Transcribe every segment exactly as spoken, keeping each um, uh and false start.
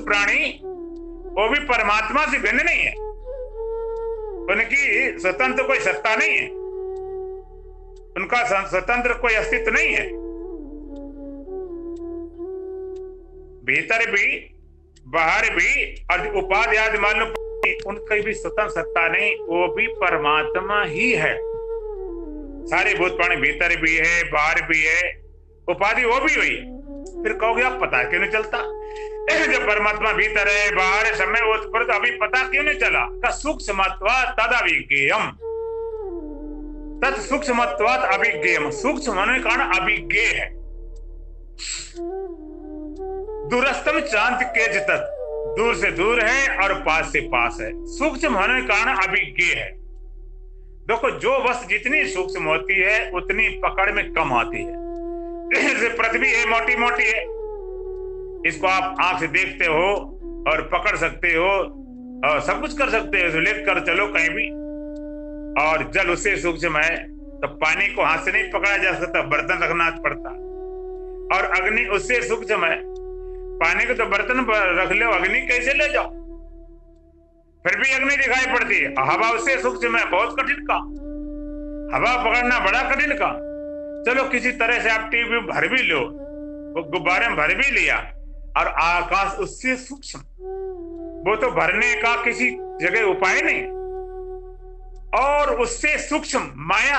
प्राणी वो भी परमात्मा से भिन्न नहीं है, उनकी स्वतंत्र कोई सत्ता नहीं है, उनका स्वतंत्र कोई अस्तित्व नहीं है। भीतर भी बाहर भी और उपाधि आदि मालूम उनकी भी स्वतंत्र सत्ता नहीं, वो भी परमात्मा ही है। सारे भूत प्राणी भीतर भी है बाहर भी है, उपाधि वो भी हुई। फिर कहोगे आप पता क्यों नहीं चलता? जब परमात्मा भीतर है बाहर है समय वो पर तो अभी पता क्यों नहीं चला? का सूक्ष्मत्वात् तदभिज्ञेयम्, तत् सूक्ष्मत्वात् अभिज्ञेयम्, सूक्ष्म होने के कारण अभिज्ञेय है। दूरस्थम चांद के तत्, दूर से दूर है और पास से पास है, सूक्ष्म होने के कारण अभिज्ञेय है। देखो जो वस्तु जितनी सूक्ष्म होती है उतनी पकड़ में कम आती है। जैसे पृथ्वी है मोटी मोटी है, इसको आप आंख से देखते हो और पकड़ सकते हो और सब कुछ कर सकते हो, लेट कर चलो कहीं भी। और जल उससे सूक्ष्म है, तो पानी को हाथ से नहीं पकड़ा जा सकता, बर्तन रखना पड़ता। और अग्नि उससे सूक्ष्म है, पानी को तो बर्तन पर रख लो, अग्नि कैसे ले जाओ? फिर भी अग्नि दिखाई पड़ती है। हवा उससे सूक्ष्म है, बहुत कठिन का, हवा पकड़ना बड़ा कठिन का। चलो किसी तरह से आप टीवी भर भी लो, वो गुब्बारे में भर भी लिया, और आकाश उससे सूक्ष्म, वो तो भरने का किसी जगह उपाय नहीं। और उससे सूक्ष्म माया,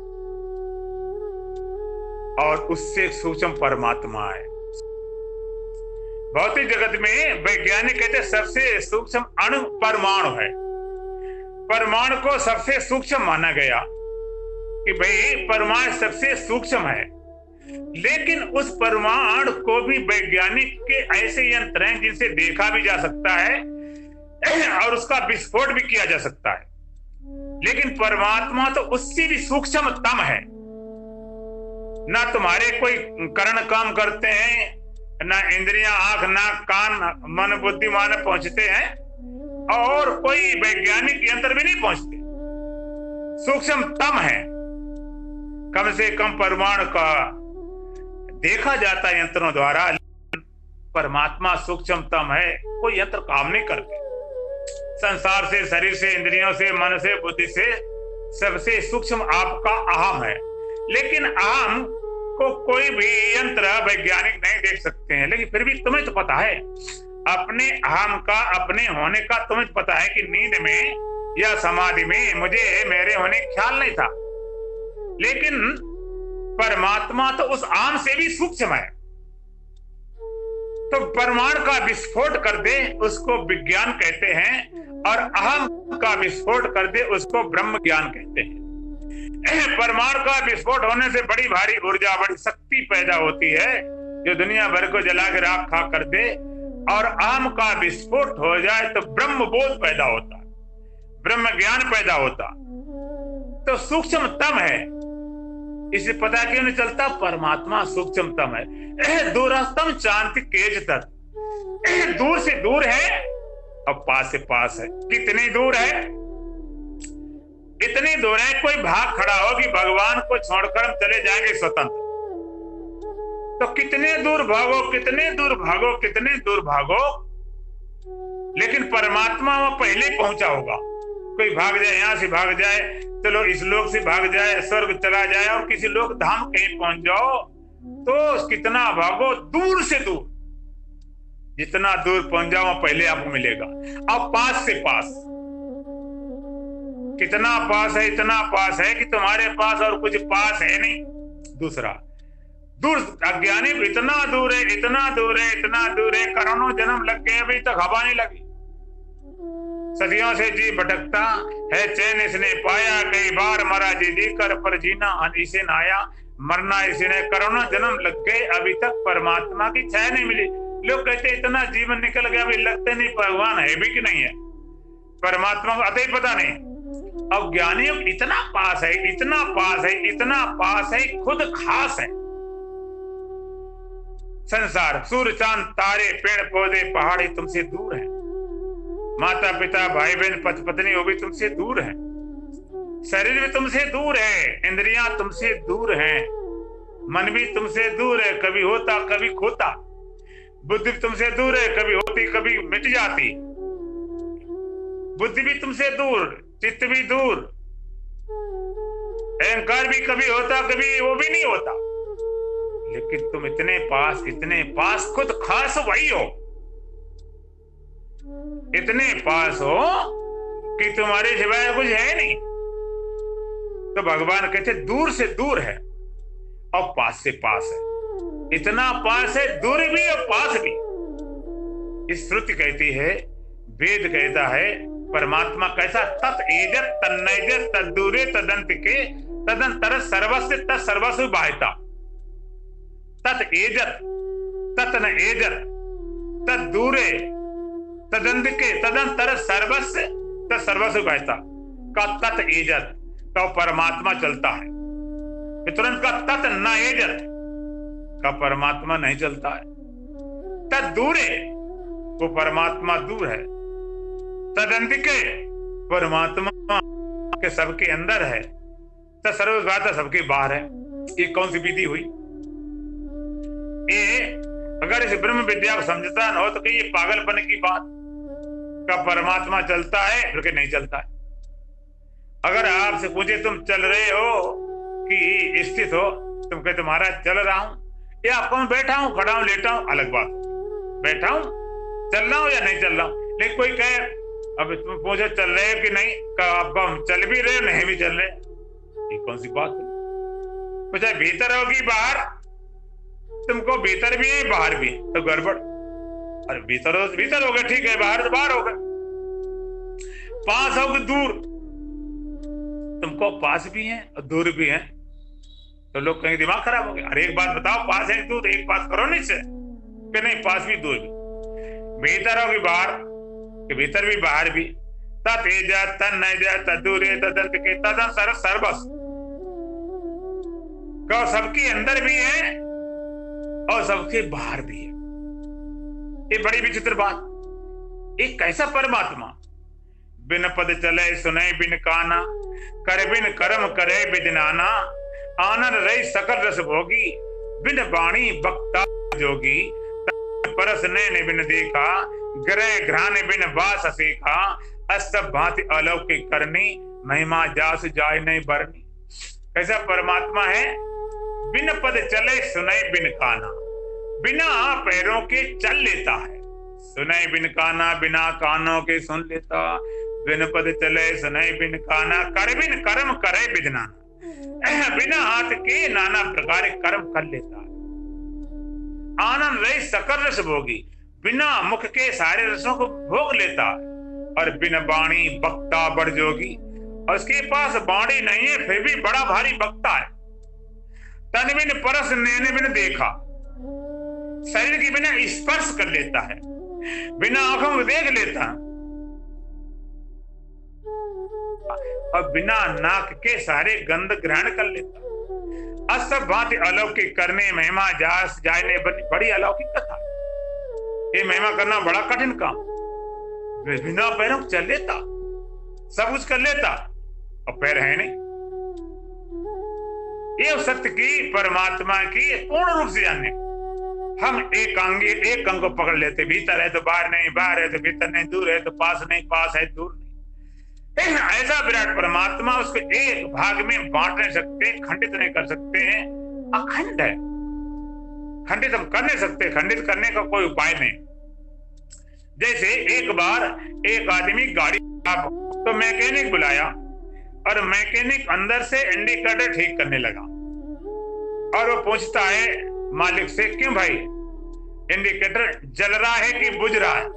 और उससे सूक्ष्म परमात्मा है। भौतिक जगत में वैज्ञानिक कहते हैं सबसे सूक्ष्म अणु परमाणु है। परमाणु को सबसे सूक्ष्म माना गया कि भाई परमाणु सबसे सूक्ष्म है, लेकिन उस परमाणु को भी वैज्ञानिक के ऐसे यंत्र हैं जिनसे देखा भी जा सकता है और उसका विस्फोट भी किया जा सकता है। लेकिन परमात्मा तो उससे भी सूक्ष्मतम है। ना तुम्हारे कोई कर्ण काम करते हैं, ना इंद्रियां आंख नाक कान मन बुद्धि मान पहुंचते हैं, और कोई वैज्ञानिक यंत्र भी नहीं पहुंचते। सूक्ष्मतम है, कम से कम परमाणु का देखा जाता है यंत्रों द्वारा, परमात्मा सूक्ष्मतम है, कोई यंत्र काम नहीं करते। संसार से, शरीर से, इंद्रियों से, मन से, बुद्धि से सबसे सूक्ष्म आपका अहम है। लेकिन अहम को कोई भी यंत्र वैज्ञानिक नहीं देख सकते हैं। लेकिन फिर भी तुम्हें तो पता है अपने अहम का, अपने होने का तुम्हें तो पता है कि नींद में या समाधि में मुझे मेरे होने ख्याल नहीं था। लेकिन परमात्मा तो उस अहम से भी सूक्ष्म है। तो परमाणु का विस्फोट कर दे उसको विज्ञान कहते हैं, और अहम का विस्फोट कर दे उसको ब्रह्म ज्ञान कहते हैं। परमाणु का विस्फोट होने से बड़ी भारी ऊर्जा, बड़ी शक्ति पैदा होती है जो दुनिया भर को जला के राख खा कर दे। और अहम का विस्फोट हो जाए तो ब्रह्म बोध पैदा होता, ब्रह्म ज्ञान पैदा होता। तो सूक्ष्मतम है, इसे पता क्यों नहीं चलता? परमात्मा सूक्ष्मतम है। दूरस्थम चांति केज तत्, दूर से दूर है और पास से पास है। कितनी दूर है? इतनी दूर है कोई भाग खड़ा हो कि भगवान को छोड़कर हम चले जाएंगे स्वतंत्र। तो कितने दूर भागो, कितने दूर भागो, कितने दूर भागो, लेकिन परमात्मा वहां पहले पहुंचा होगा। कोई भाग जाए, यहां से भाग जाए, चलो इस लोक से भाग जाए, स्वर्ग चला जाए, और किसी लोक धाम कहीं पहुंच जाओ, तो कितना भागो, दूर से दूर, जितना दूर पहुंच जाओ पहले आपको मिलेगा। अब पास से पास, कितना पास है? इतना पास है कि तुम्हारे पास और कुछ पास है नहीं। दूसरा दूर, अज्ञानी इतना दूर है, इतना दूर है, इतना दूर है, करोड़ों जन्म लग गए, अभी तक हवा नहीं लगी। सदियों से जी भटकता है, चैन इसने पाया, कई बार मरा जी जी कर, पर जीना इसे न आया, मरना इसे ने, करोड़ों जन्म लग गए, अभी तक परमात्मा की छाया नहीं मिली। लोग कहते इतना जीवन निकल गया, अभी लगते नहीं भगवान है भी कि नहीं है, परमात्मा को अतः पता नहीं। अब ज्ञानियों इतना पास है, इतना पास है, इतना पास है, खुद खास है। संसार, सूर्य चांद तारे पेड़ पौधे पहाड़ी तुमसे दूर है, माता पिता भाई बहन पति पत्नी वो भी तुमसे दूर है, शरीर भी तुमसे दूर है, इंद्रियां तुमसे दूर हैं, मन भी तुमसे दूर है, कभी होता कभी खोता। बुद्धि तुमसे दूर है, कभी होती कभी मिट जाती। बुद्धि भी तुमसे दूर, चित्त भी दूर, अहंकार भी कभी होता कभी वो भी नहीं होता, लेकिन तुम इतने पास, इतने पास, खुद खास वही हो, इतने पास हो कि तुम्हारे सिवाय कुछ है नहीं। तो भगवान कहते दूर से दूर है और पास से पास है। इतना पास है, दूर भी और पास भी। इस श्रुति कहती है, वेद कहता है, परमात्मा कैसा? तत् एजत तन्नैजत तद्दूरे तदंत के तदंतर सर्वस्व तत्सर्वस्व बाहिता। तत् एजत तत् न एजत तद्दूरे तदंत के तदंतर सर्वस्व तत्सर्वस्व बाहिता का तत् एजत का परमात्मा चलता है। तुरंत का तत् न एजत का परमात्मा नहीं चलता है। तद दूरे वो परमात्मा दूर है। तदंतिके परमात्मा के सबके अंदर है। सर्वव्यापी सबके बाहर है। ये कौन सी विधि हुई? ये अगर इस ब्रह्म विद्या को समझता न हो तो कि ये पागलपन की बात का परमात्मा चलता है फिर नहीं चलता है। अगर आपसे पूछे तुम चल रहे हो कि स्थित हो, तुम कहते तुम्हारा चल रहा हूं या कौन बैठा हूं, खड़ा हूं, लेटा हूं, अलग बात। बैठा हूं, चल रहा हूं या नहीं चल रहा हूं। लेकिन कोई कहे अब तुम पूछो चल रहे हो कि नहीं, आपको हम चल भी रहे नहीं भी चल रहे, ये कौन सी बात है? पूछा भीतर होगी बाहर, तुमको भीतर भी है बाहर भी, तो गड़बड़। अरे भीतर हो भीतर हो गए ठीक है, बाहर तो बाहर हो गए। पास हो दूर, तुमको पास भी है और दूर भी है, तो लोग कहेंगे दिमाग खराब हो गया। अरे एक बात बताओ, पास है दूर, एक पास करो नहीं से कि नहीं, पास भी दूर भी। भीतर होगी बाहर कि भीतर भी बाहर भी। तत् एजत तन्नैजत तद्दूरे तदंत के तदंतर सर्वस्व का सबके अंदर भी है और सबके बाहर भी है। ये बड़ी विचित्र बात। एक कैसा परमात्मा? बिन पद चले सुने बिन काना, कर बिन कर्म करे बिदनाना, आनंद रही सकल रस भोगी, बिन वाणी बक्ता जोगी, परस ने बिन देखा, ग्रह घ्राण बिन बास सीखा, अस्त भांति अलौकिक करनी, महिमा जास जाय नहीं बरनी। कैसा परमात्मा है? बिन पद चले सुने बिन काना, बिना पैरों के चल लेता है। सुने बिन काना, बिना कानों के सुन लेता। बिन पद चले सुने बिन काना, कर बिन कर्म करे बिदनाना, बिना हाथ के नाना प्रकार कर्म कर लेता है। आनंद रही सकल रस भोगी, बिना मुख के सारे रसों को भोग लेता है। और बिन वाणी बक्ता बड़ जोगी, और उसके पास वाणी नहीं है फिर भी बड़ा भारी बक्ता है। तन बिन परस नैन बिन देखा, शरीर के बिना स्पर्श कर लेता है, बिना आंखों को देख लेता है, और बिना नाक के सारे गंध ग्रहण कर लेता। असब भांति अलौकिक करने महिमा जास जाने बड़ी अलौकिक कथा। ये महिमा करना बड़ा कठिन काम। बिना पैरों चल लेता, सब कुछ कर लेता और पैर है नहीं। ये सत्य की परमात्मा की पूर्ण रूप से जानने। हम एक अंग एक अंग को पकड़ लेते, भीतर है तो बाहर नहीं, बाहर है तो भीतर नहीं, दूर है तो पास नहीं, पास है दूर नहीं। ऐसा विराट परमात्मा, उसको एक भाग में बांट नहीं सकते, खंडित नहीं कर सकते हैं, अखंड है। खंडित हम कर नहीं सकते, खंडित करने का कोई उपाय नहीं। जैसे एक बार एक आदमी गाड़ी तो मैकेनिक बुलाया और मैकेनिक अंदर से इंडिकेटर ठीक करने लगा और वो पूछता है मालिक से, क्यों भाई इंडिकेटर जल रहा है कि बुझ रहा है?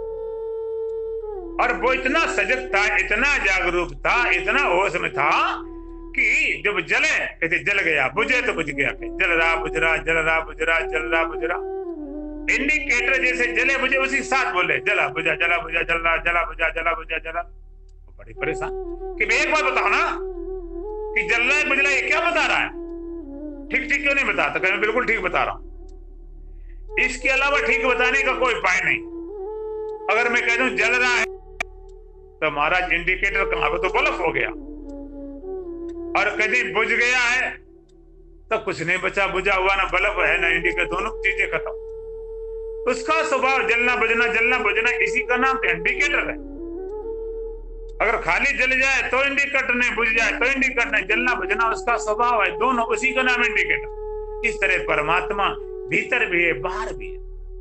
और वो इतना सजग था, इतना जागरूक था, इतना होश में था कि जब जले कहते जल गया, बुझे तो बुझ गया, जल रहा बुझ रहा, जल रहा बुझ रहा, जल रहा बुझ रहा। इंडिकेटर जैसे जले बुझे उसी साथ बोले जला बुझा, जला बुझा, जल रहा, जला बुझा, जला बुझा, जला। वो बड़ी परेशान कि मैं एक बात बताओ ना कि जल रहा है बुझ रहा है, ये क्या बता रहा है? ठीक ठीक क्यों नहीं बताता? कहते मैं बिल्कुल ठीक बता रहा हूं, इसके अलावा ठीक बताने का कोई उपाय नहीं। अगर मैं कह दूं जल रहा है तो महाराज इंडिकेटर कहां पे तो बल्ब हो गया, और कभी बुझ गया है तो कुछ नहीं बचा, बुझा हुआ ना बल्ब है ना इंडिकेटर, दोनों चीजें खत्म। उसका स्वभाव जलना बुझना जलना बुझना, इसी का नाम तो इंडिकेटर है। अगर खाली जल जाए तो इंडिकेटर नहीं, बुझ जाए तो इंडिकेटर नहीं, जलना बुझना उसका स्वभाव है, दोनों उसी का नाम इंडिकेटर। इस तरह परमात्मा भीतर भी है बाहर भी है,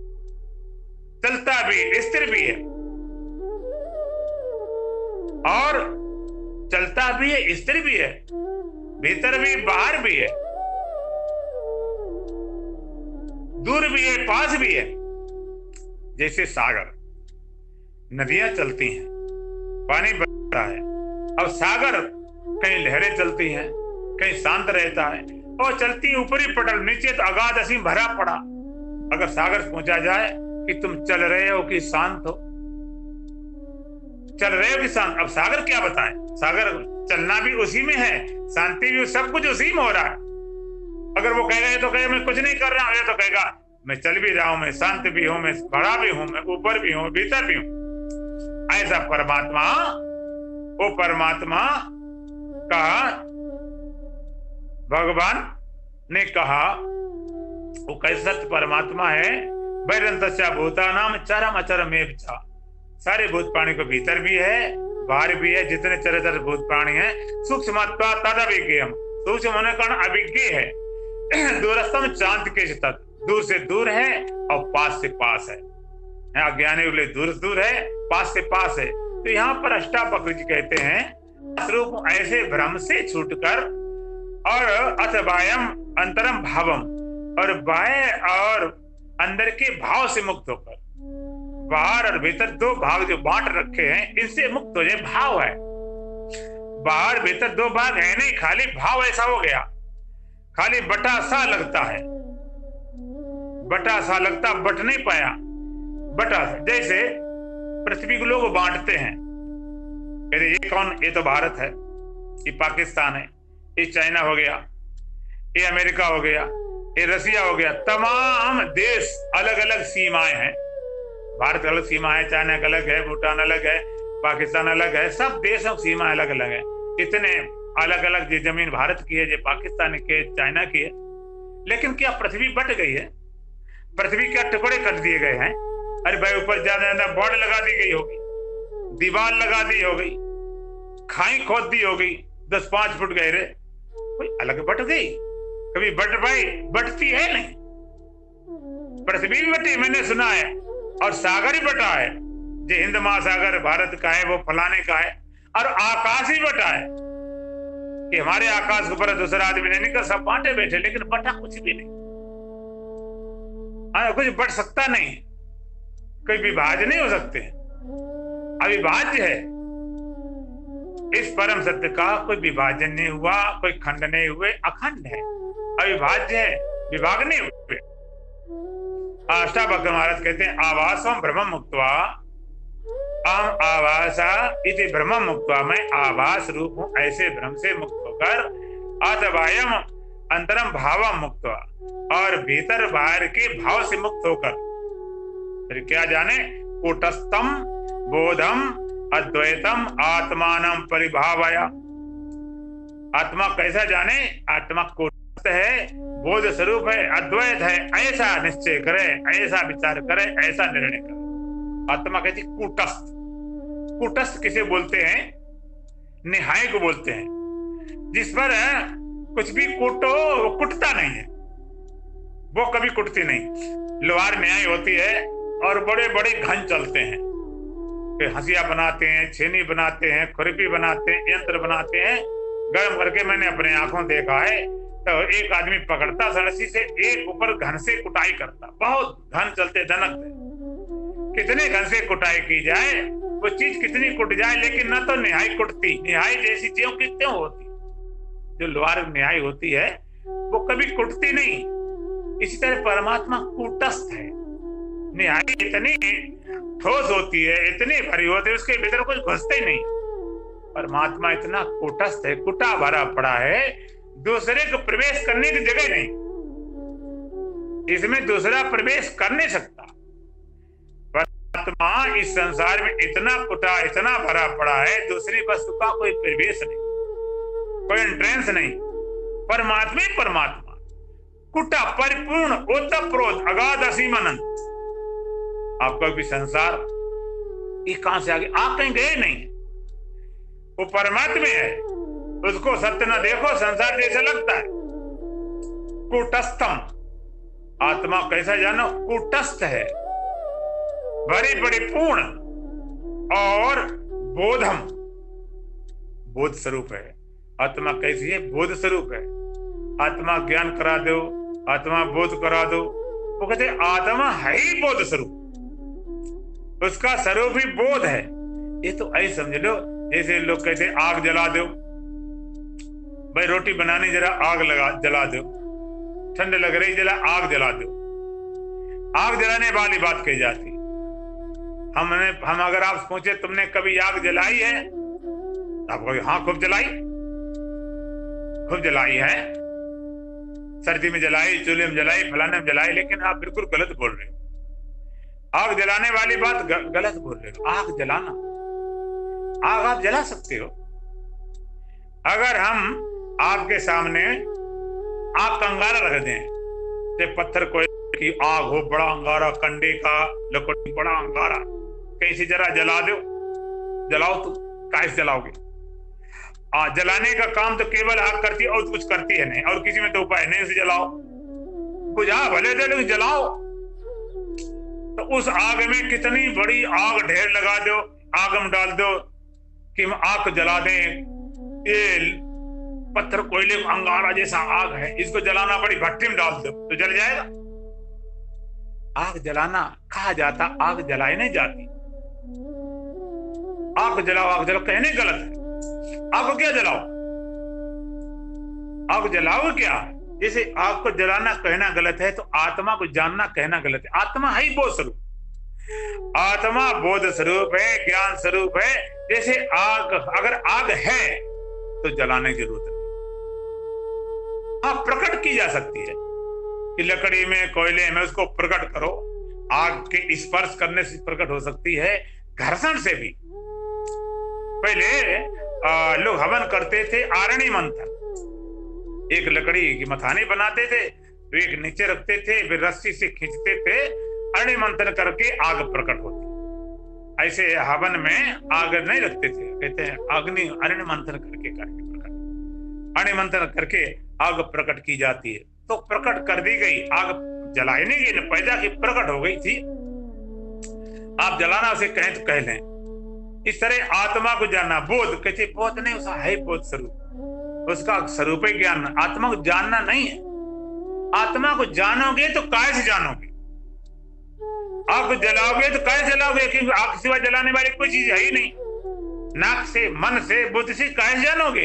चलता भी स्थिर भी है और चलता भी है स्थिर भी है, भीतर भी बाहर भी है, दूर भी है पास भी है। जैसे सागर, नदियां चलती हैं, पानी बहता है, अब सागर कहीं लहरें चलती हैं, कहीं शांत रहता है, और चलती ऊपरी पटल, नीचे तो अगाध असीम भरा पड़ा। अगर सागर से पूछा जाए कि तुम चल रहे हो कि शांत हो, चल रहे हो कि शांत, अब सागर क्या बताए? सागर चलना भी उसी में है, शांति भी, सब कुछ उसी में हो रहा है। अगर वो कहेगा ये तो कहेगा मैं कुछ नहीं कर रहा हूं, ये तो कहेगा मैं चल भी रहा हूं, मैं शांत भी हूं, मैं बड़ा भी हूं, मैं ऊपर भी हूं, भीतर भी हूं। ऐसा परमात्मा, वो परमात्मा का भगवान ने कहा वो कैसा परमात्मा है, वैरंतस्या भूतानाम चरम अचरम एव च, सारे भूत प्राणी को भीतर भी है बाहर भी है, जितने चराचर भूत प्राणी है, सूक्ष्मत्वा तदविज्ञेयम, सूक्ष्म होने का कारण अभिज्ञ है। दूरस्थम चांद के तत्, दूर से दूर है और पास से पास है, अज्ञानी के लिए दूर से दूर है, पास से पास है। तो यहाँ पर अष्टावक्र जी कहते हैं स्वरूप ऐसे भ्रम से छूटकर और अथवायम अंतरम भावम, और बाह्य और अंदर के भाव से मुक्त होकर, बाहर और भीतर दो भाग जो बांट रखे हैं इनसे मुक्त हो जाए। भाव है, बाहर भीतर दो भाग है नहीं, खाली भाव ऐसा हो गया, खाली बटा सा लगता है, बटा सा लगता, बट नहीं पाया, बटा सा। जैसे पृथ्वी को लोग बांटते हैं, कहते ये कौन, ये तो भारत है, ये पाकिस्तान है, ये चाइना हो गया, ये अमेरिका हो गया, ये रसिया हो गया। तमाम देश अलग अलग सीमाएं हैं, भारत अलग सीमा है, चाइना अलग है, भूटान अलग है, पाकिस्तान अलग है, सब देशों की सीमा अलग अलग है। इतने अलग अलग जो जमीन भारत की है, जो पाकिस्तान की है, चाइना की है। लेकिन क्या पृथ्वी बट गई है? पृथ्वी क्या टुकड़े कर दिए गए हैं? अरे भाई ऊपर ज्यादा ज्यादा बॉर्ड लगा दी गई होगी, दीवार लगा दी हो गई, खाई खोद दी हो गई दस पांच फुट गहरे, कोई अलग बट गई? कभी बट पाई? बटती है नहीं। पृथ्वी भी बटी, मैंने सुना है, और सागर ही बटा है, जो हिंद महासागर भारत का है वो फलाने का है, और आकाश ही बटा है कि हमारे आकाश के ऊपर दूसरा आदमी नहीं निकल, सब बांटे बैठे, लेकिन बटा कुछ भी नहीं। आ, कुछ बट सकता नहीं, कोई विभाज्य नहीं हो सकते, अविभाज्य है। इस परम सत्य का कोई विभाजन नहीं हुआ, कोई खंड नहीं हुए, अखंड है, अविभाज्य है, विभाग नहीं हुए। अष्टावक्र महाराज कहते हैं आवासम भ्रमम मुक्त्वा, अहम आवासा इति भ्रमम मुक्त्वा, मैं आवास रूप हूं, ऐसे भ्रम से मुक्त होकर, अथवायम अंतरम भावम मुक्त्वा, और भीतर बाहर के भाव से मुक्त होकर फिर क्या जाने, कूटस्थम बोधम अद्वैतम आत्मानम परिभावया। आत्मा कैसा जाने? आत्मा कूटस्थ है, बोध स्वरूप है, अद्वैत है, ऐसा निश्चय करे, ऐसा विचार करे, ऐसा निर्णय करे। आत्मा कहती कूटस्थ। कूटस्थ किसे बोलते हैं? निहाय को बोलते हैं, जिस पर कुछ भी कूटो वो कुटता नहीं है, वो कभी कुटती नहीं। लोहार न्याय होती है और बड़े बड़े घन चलते हैं, हंसिया बनाते हैं, छेनी बनाते हैं, खुरपी बनाते हैं, यंत्र बनाते हैं, गर्म करके मैंने अपने आंखों देखा है। तो एक आदमी पकड़ता सरसी से, एक ऊपर घन से कुटाई करता, बहुत घन चलते धनकते, कितने घन से कुटाई की जाए, वो चीज कितनी कुट जाए, लेकिन न तो निहाई कुटती, निहाई जैसी ज्यों की त्यों होती। जो लोहार निहाई होती है वो कभी कुटती नहीं। इसी तरह परमात्मा कूटस्थ है, निहाई इतनी ठोस होती है, इतनी भरी होती है, उसके भीतर कुछ घुसते ही नहीं। परमात्मा इतना कूटस्थ है, कुटा भरा पड़ा है, दूसरे को प्रवेश करने की जगह नहीं, इसमें दूसरा प्रवेश कर नहीं सकता। परमात्मा इस संसार में इतना कुटा, इतना भरा पड़ा है, दूसरी वस्तु का कोई प्रवेश नहीं, कोई एंट्रेंस नहीं। परमात्मा ही परमात्मा, कुटा परिपूर्ण, ओतप्रोत, अगाध असीम अनंत, आपका भी संसार ये कहां से आगे, आप कहीं गए नहीं, वो परमात्मा है, उसको सत्य न देखो संसार जैसे लगता है। कूटस्थम, आत्मा कैसा जानो, कूटस्थ है, बड़ी बड़ी पूर्ण और बोधम, बोध स्वरूप है। आत्मा कैसी है, बोध स्वरूप है। आत्मा ज्ञान करा दो, आत्मा बोध करा दो, वो कहते आत्मा है ही बोध स्वरूप, उसका स्वरूप ही बोध है। ये तो ऐसे समझ लो जैसे लोग कहते आग जला दो, भाई रोटी बनाने जरा आग लगा जला दो, ठंड लग रही जरा आग जला दो, आग जलाने वाली बात कही जाती। हमने हम अगर आप पूछे तुमने कभी आग जलाई है, तो आप कहोगे हाँ खूब जलाई, खूब जलाई है, सर्दी में जलाई, चूल्हे में जलाई, फलाने में जलाई, लेकिन आप बिल्कुल गलत बोल रहे हो। आग जलाने वाली बात गलत बोल रहे हो। आग जलाना, आग आप जला सकते हो। अगर हम आपके सामने आग का अंगारा रख दें, जैसे पत्थर कोयले की आग हो, बड़ा अंगारा, कंडे का लकड़ी बड़ा अंगारा, कहीं से जरा जला दो, जलाओ, तो कैसे जलाओगे? आ, जलाने का काम तो केवल आग करती है और कुछ करती है नहीं, और किसी में तो उपाय नहीं, उसे जलाओ, बुझा भले दे लेकिन जलाओ। तो उस आग में कितनी बड़ी आग ढेर लगा दो, आग में डाल दो कि हम आग को जला दें, ये पत्थर कोयले अंगारा जैसा आग है, इसको जलाना पड़ी, भट्टी में डाल दो तो जल जाएगा। आग जलाना कहा जाता, आग जलाई नहीं जाती। आग जलाओ, आग जलाओ कहने गलत है। आग को क्या जलाओ, आग जलाओ क्या? जैसे आग को जलाना कहना गलत है, तो आत्मा को जानना कहना गलत है। आत्मा है ही बोध स्वरूप, आत्मा बोध स्वरूप है, ज्ञान स्वरूप है। जैसे आग, अगर आग है तो जलाने की जरूरत नहीं, हाँ प्रकट की जा सकती है कि लकड़ी में, कोयले में उसको प्रकट करो, आग के स्पर्श करने से प्रकट हो सकती है, घर्षण से भी। पहले आ, लोग हवन करते थे आरणी मंथन, एक लकड़ी की मथानी बनाते थे, तो एक नीचे रखते थे, फिर रस्सी से खींचते थे, अरणि मंथन करके आग प्रकट होती। ऐसे हवन में आग नहीं रखते थे, कहते हैं अग्नि अरणि मंथन करके करके प्रकट, अरणि मंथन करके आग प्रकट की जाती है। तो प्रकट कर दी गई आग, जलाने की न पैदा की, प्रकट हो गई थी। आप जलाना उसे कहें तो कह लें। इस तरह आत्मा को जानना, बोध कहते बोध नहीं, उसका है बोध स्वरूप, उसका स्वरूप है ज्ञान। आत्मा को जानना नहीं है। आत्मा को जानोगे तो काय से जानोगे? आग जलाओगे तो काय जलाओगे? क्योंकि आग सिवा जलाने वाली कोई चीज है ही नहीं। नाक से, मन से, बुद्धि से काय जानोगे?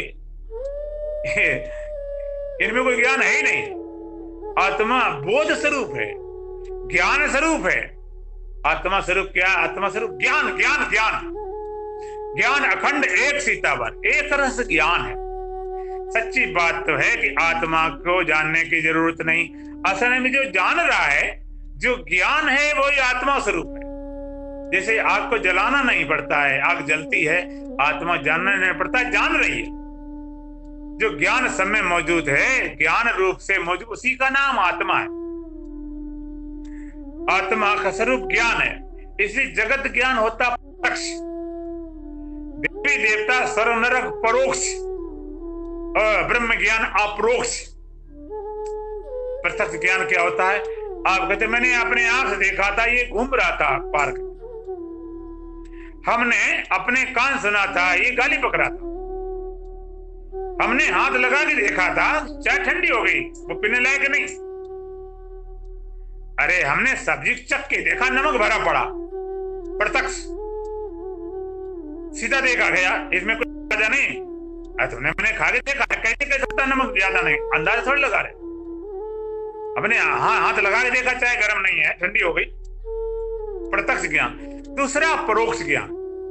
इनमें कोई ज्ञान है ही नहीं। आत्मा बोध स्वरूप है, ज्ञान स्वरूप है। आत्मा स्वरूप क्या? आत्मा स्वरूप ज्ञान, ज्ञान, ज्ञान, ज्ञान अखंड, एक सीतावर, एक रस ज्ञान है। सच्ची बात तो है कि आत्मा को जानने की जरूरत नहीं। असल में जो जान रहा है, जो ज्ञान है, वही आत्मा स्वरूप है। जैसे आग को जलाना नहीं पड़ता है, आग जलती है, आत्मा जानना नहीं पड़ता, जान रही है। जो ज्ञान सब में मौजूद है, ज्ञान रूप से मौजूद, उसी का नाम आत्मा है। आत्मा का स्वरूप ज्ञान है, इसलिए जगत ज्ञान होता प्रत्यक्ष, देवी देवता सर्व नरक परोक्ष, और ब्रह्म ज्ञान अपरोक्ष। प्रत्यक्ष ज्ञान क्या होता है? आप कहते मैंने अपने आंख से देखा था, ये घूम रहा था पार्क में, हमने अपने कान सुना था, ये गाली पकड़ा था, हमने हाथ लगा के देखा था, चाय ठंडी हो गई, वो पीने लायक नहीं। अरे हमने सब्जी चख के देखा, नमक भरा पड़ा, प्रत्यक्ष सीधा देखा गया, इसमें कुछ वजह नहीं। अरे तुमने मैंने खा के देखा, कैसे कह सकता नमक ज्यादा नहीं? अंदाजा थोड़ी लगा रहे। अपने हाँ हाथ लगा के देखा, चाय गर्म नहीं है, ठंडी हो गई, प्रत्यक्ष ज्ञान। दूसरा परोक्ष ज्ञान,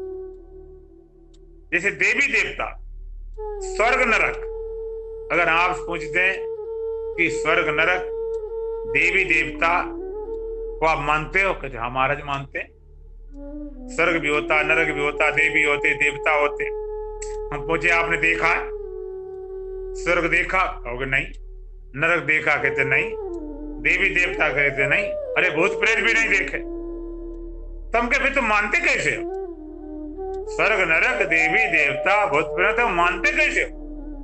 जैसे देवी देवता, स्वर्ग नरक। अगर आप पूछते हैं कि स्वर्ग नरक, देवी देवता को आप मानते हो? कहते हाँ महाराज मानते हैं। स्वर्ग भी होता, नरक भी होता, देवी होते, देवता होते। हम पूछे आपने देखा है? स्वर्ग देखा? कहोगे नहीं। नरक देखा? कहते नहीं। देवी देवता कहते नहीं। अरे भूत प्रेत भी नहीं देखे। तुम के फिर तुम मानते कैसे हो? स्वर्ग नरक देवी देवता भूत प्रेत तुम मानते कैसे हो?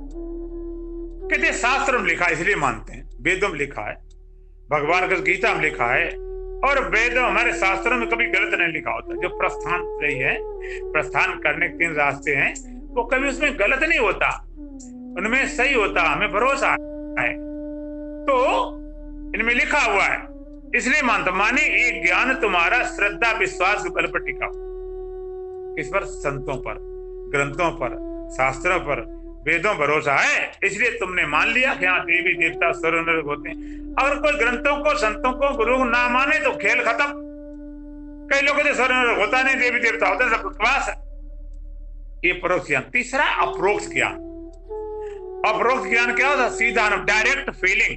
कहते शास्त्र में लिखा है इसलिए मानते हैं, वेदों में लिखा है, भगवान की गीता में लिखा है, और वेदों हमारे शास्त्रों में कभी गलत नहीं लिखा होता। जो प्रस्थान रही है, प्रस्थान करने के तीन रास्ते हैं, वो कभी उसमें गलत नहीं होता, उनमें सही होता, हमें भरोसा है। तो इनमें लिखा हुआ है इसलिए मानता। माने ये ज्ञान तुम्हारा श्रद्धा विश्वास के बल पर टिका, किस पर? संतों पर, ग्रंथों पर, शास्त्रों पर, वेदों भरोसा है, इसलिए तुमने मान लिया कि हाँ देवी देवता स्वर्ग नरक होते हैं। अगर कोई ग्रंथों को, संतों को, गुरु को ना माने तो खेल खत्म। कई लोग कहते स्वर्ग नरक होता नहीं, देवी देवता होते हैं, सब बकवास है। ये परोक्ष ज्ञान। तीसरा अप्रोक्ष ज्ञान। अप्रोक्ष ज्ञान क्या होता? सीधा अनुभव, डायरेक्ट फीलिंग।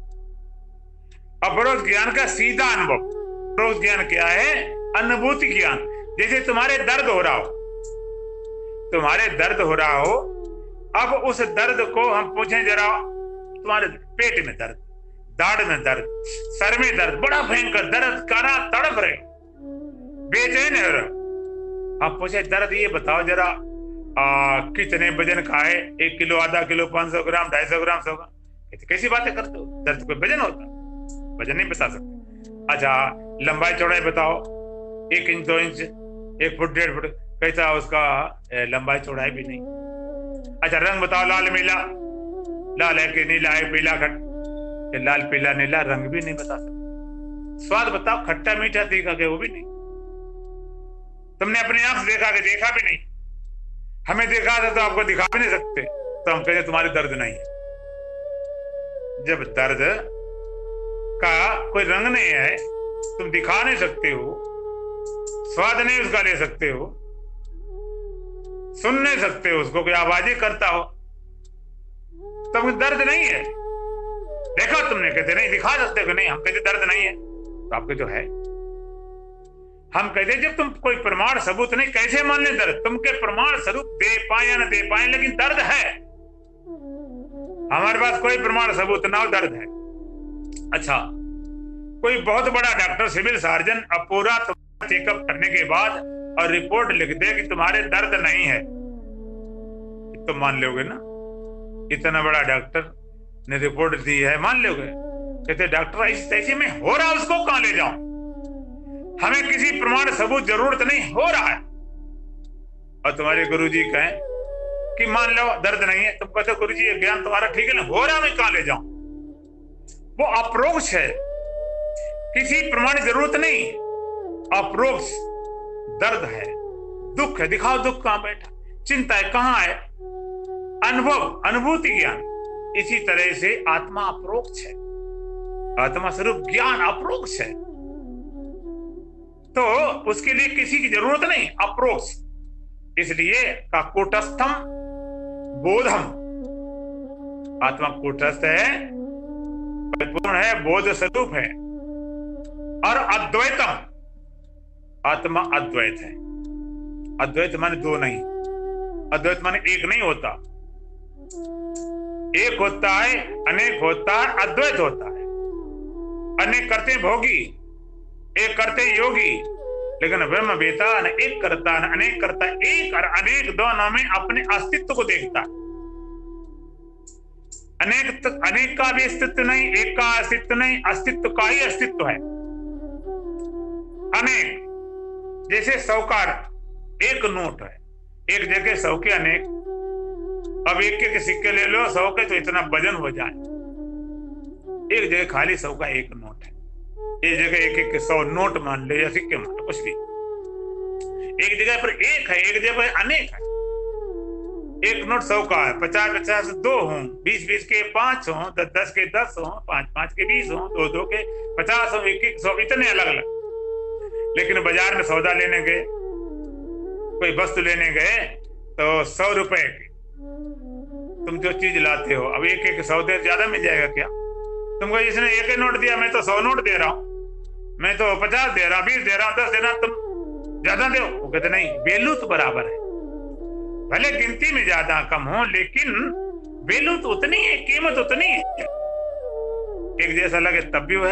अपरोक्ष ज्ञान का सीधा अनुभव। अप्रोक्ष ज्ञान क्या है? अनुभूति ज्ञान। जैसे तुम्हारे दर्द हो रहा हो, तुम्हारे दर्द हो रहा हो, अब उस दर्द को हम पूछें जरा, तुम्हारे पेट में दर्द, दाढ़ में दर्द, सर में दर्द, बड़ा भयंकर दर्द, कारा तड़प रहे, बेचैन हो रहे, आप पूछे दर्द ये बताओ जरा आ, कितने वजन का है? एक किलो, आधा किलो, पांच सौ ग्राम, ढाई सौ ग्राम, सौ ग्राम? कैसी बातें करते हो? दर्द कोई वजन होता? वजन नहीं बता सकते। अच्छा लंबाई चौड़ाई बताओ, एक इंच, दो इंच, एक फुट, डेढ़ फुट, कैसा उसका लंबाई चौड़ाई भी नहीं। अच्छा रंग बताओ, लाल नीला, लाल है कि नीला है, पीला खट, लाल पीला नीला, रंग भी नहीं बता सकते। स्वाद बताओ, खट्टा मीठा तीखा के, वो भी नहीं। तुमने अपनी आंख से देखा कि देखा भी नहीं, हमें देखा था तो आपको दिखा भी नहीं सकते, तो हम कहते तुम्हारे दर्द नहीं है। जब दर्द का कोई रंग नहीं है, तुम दिखा नहीं सकते हो, स्वाद नहीं उसका ले सकते हो, सुन नहीं सकते हो उसको, कोई आवाज ही करता हो, तब दर्द नहीं है। देखा तुमने, कहते नहीं दिखा सकते हो, नहीं हम कहते दर्द नहीं है, तो आपके जो है। हम कहते जब तुम कोई प्रमाण सबूत नहीं, कैसे मान ले दर्द? तुमके प्रमाण स्वरूप दे पाए या न दे पाए, लेकिन दर्द है। हमारे पास कोई प्रमाण सबूत ना हो, दर्द है। अच्छा कोई बहुत बड़ा डॉक्टर, सिविल सर्जन अब पूरा चेकअप करने के बाद और रिपोर्ट लिख दे कि तुम्हारे दर्द नहीं है, तो मान लोगे ना? इतना बड़ा डॉक्टर ने रिपोर्ट दी है, मान लोगे? कहते डॉक्टर इस तैसे में हो रहा, उसको कहां ले जाऊं? हमें किसी प्रमाण सबूत जरूरत नहीं, हो रहा है। और तुम्हारे गुरुजी कहें कि मान लो दर्द नहीं है, तुम कहते गुरुजी ये ज्ञान तुम्हारा ठीक है ना, हो रहा, मैं कहां ले जाऊं? वो अप्रोक्ष है, किसी प्रमाण की जरूरत नहीं, अप्रोक्ष। दर्द है, दुख है, दिखाओ दुख कहां बैठा, चिंता है कहां है, अनुभव, अनुभूति ज्ञान। इसी तरह से आत्मा अप्रोक्ष है, आत्मा स्वरूप ज्ञान अप्रोक्ष है, तो उसके लिए किसी की जरूरत नहीं, अप्रोक्ष। इसलिए का कूटस्थम बोधम, आत्मा कूटस्थ है, परिपूर्ण है, बोध स्वरूप है। और अद्वैतम, आत्मा अद्वैत है। अद्वैत माने दो नहीं, अद्वैत माने एक नहीं होता, एक होता है, अनेक होता है, अद्वैत होता है। अनेक करते भोगी, एक करते योगी, लेकिन ब्रह्म वेता न एक करता न अनेक करता, एक और अनेक दोनों में अपने अस्तित्व को देखता है। अनेक अनेक का भी अस्तित्व नहीं, एक का अस्तित्व नहीं, अस्तित्व का ही अस्तित्व है। अनेक जैसे सौ का एक नोट है, एक जगह सौ के अनेक, अब एक के सिक्के ले लो सौ के तो इतना वजन हो जाए, एक जगह खाली सौ का एक नोट है, एक जगह एक एक सौ नोट मान ले या सिक्के मान लो, कुछ भी, एक जगह पर एक है, एक जगह पर अनेक है। एक नोट सौ का है, पचास पचास दो हों, बीस बीस के पांच हों, दस दस के दस हों, पांच पांच के बीस हों, दो दो के पचास हों, एक एक सौ, इतने अलग अलग। लेकिन बाजार में सौदा लेने गए, कोई वस्तु लेने गए तो सौ रुपए की तुम जो चीज लाते हो, अब एक एक सौदे ज्यादा मिल जाएगा क्या? तुमको इसने एक ही नोट दिया, मैं तो सौ नोट दे रहा हूं, मैं तो पचास दे रहा हूं, बीस दे रहा हूं, दस दे रहा हूं, तुम ज्यादा दो। वो कहते नहीं, वैल्यू तो बराबर है, भले गिनती में ज्यादा कम हो, लेकिन वैल्यू तो उतनी है, कीमत उतनी है। एक जैसा लगे तब भी वो है,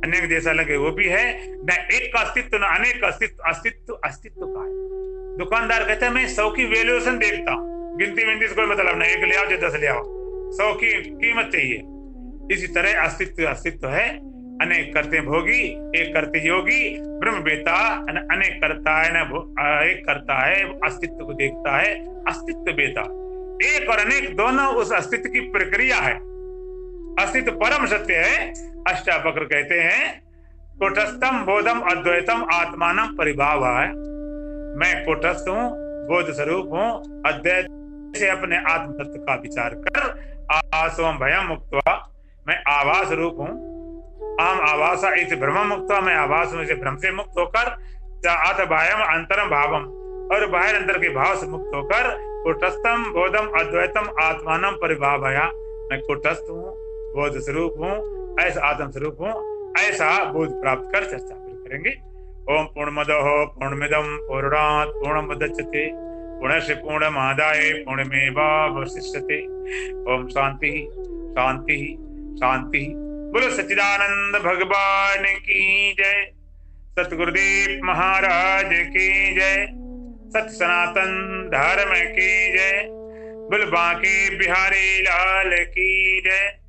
अनेक जैसा लगे वो भी है, न एक का अस्तित्व न अनेक का अस्तित्व, अस्तित्व अस्तित्व का है। दुकानदार कहता है मैं सौ की वैल्यूएशन देखता हूँ, गिनती विनती से कोई मतलब नहीं, एक ले आओ चाहे दस ले आओ, सौ की कीमत चाहिए। इसी तरह अस्तित्व अस्तित्व है, अनेक करते भोगी एक करते योगी, ब्रह्म बेता अनेक करता है न एक करता है, अस्तित्व को देखता है, अस्तित्व बेता। एक और अनेक दोनों उस अस्तित्व की प्रक्रिया है। अस्तित्व परम सत्य है। अष्टावक्र कहते हैं कुटस्थम बोधम अद्वैतम आत्मानम परिभाव है। मैं कुटस्थ हूँ, बोध स्वरूप हूँ, अद्वैत से अपने आत्म तत्व का विचार कर आसोम भयम मुक्त्वा, मैं आवास रूप हूँ, आम आवासा इस भ्रम मुक्त, मैं आवास हूँ इसे भ्रम से मुक्त होकर, आत बाह्यम अंतरम भावम, और बाहर अंतर के भाव से मुक्त होकर कुटस्थम बोधम अद्वैतम आत्मानम परिभावया, मैं कुटस्थ हूँ, बोध स्वरूप हूँ, ऐसा आत्म स्वरूप हूँ, ऐसा बोध प्राप्त कर चर्चा करेंगे। ओम पूर्णमदः पूर्णमिदं पूर्णात् पूर्णमुदच्यते पूर्णस्य पूर्णमादाय पूर्णमेवावशिष्यते। ओम शांति शांति शांति। बोलो सच्चिदानंद भगवान की जय, सतगुरुदेव महाराज की जय, सत्य सनातन धर्म की जय, बोल बांके बिहारी लाल की जय।